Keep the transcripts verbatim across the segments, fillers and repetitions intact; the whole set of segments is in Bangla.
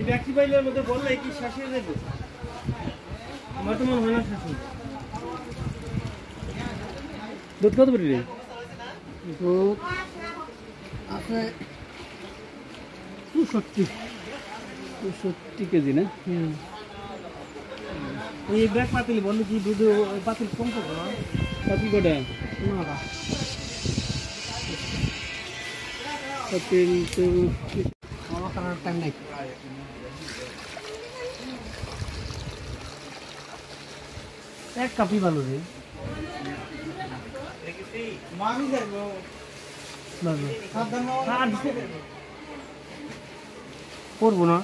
ব্যাকটি পাইলের মধ্যে বললে কি শেষ হয়ে যাবে আমার তো মনে হয় না শেষ হবে দুধ কত পড়ি রে দুধ আছে দুশো দুশো কেজি না হুম এই ব্যাগ পাতিল বললে কি দুধ পাতিল কম করবো না পাতিল কটা না পাতিল তো আমার কারণ টাইম নাই এক কাপি ভালো রে মামি যাবো না না সাধারণ করবো না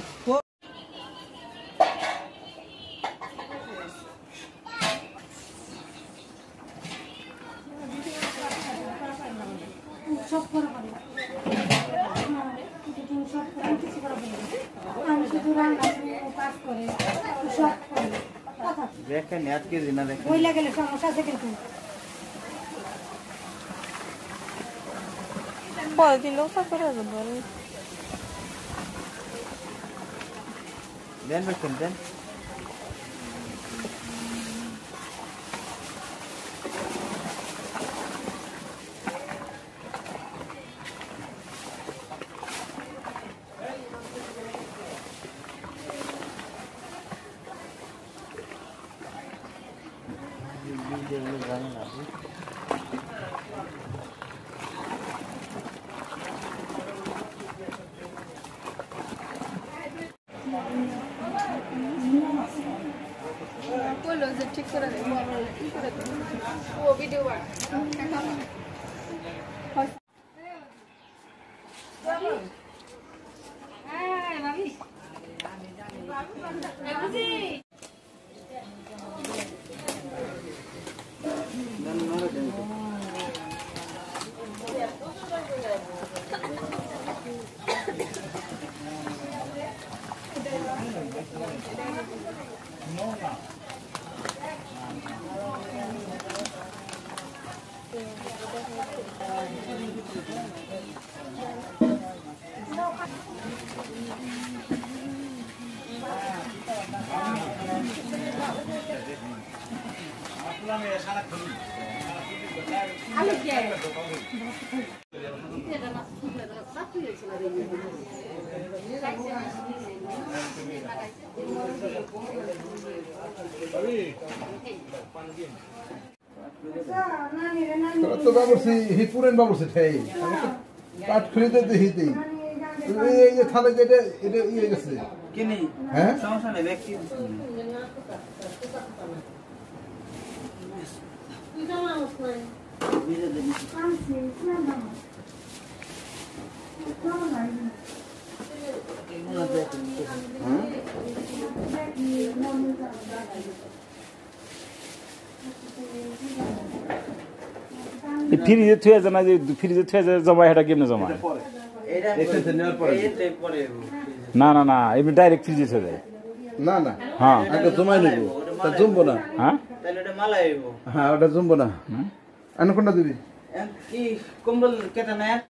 সব করা পারি সব করা কিছু করা পারি আমি শুধু রান্না কাজ করে সব করি কথা দেখেন এক কেজি না দেখেন ওই লাগলে সমস্যা আছে কিন্তু পরে দিলেও তা করে দেবো দেন বেশন দেন बोलो जब ठीक कर दे वो ठीक कर दे वो वीडियो वाला हाय भाभी बाबूजी No, no. তো বাবুর্চি হি পুরেন বাবুর্চি ঠাই আমি তো কাঠ খুলিতে দিই দিই এই যে থালে যেটা এটা ইয়ে গেছে কিনি হ্যাঁ সমস্যা নেই ব্যক্তি ফ্রিজে থুয়ে জানা যে ফ্রিজে থুয়ে জমা এটা কেমনে জমা না না না এমনি ডাইরেক্ট ফ্রিজে থুয়ে যায় না না হ্যাঁ আগে জমাই নেব তা জমবো না হ্যাঁ তাহলে এটা মালাই হইব হ্যাঁ ওটা জমবো না আন কোনটা দিবি কি কম্বল কেটে না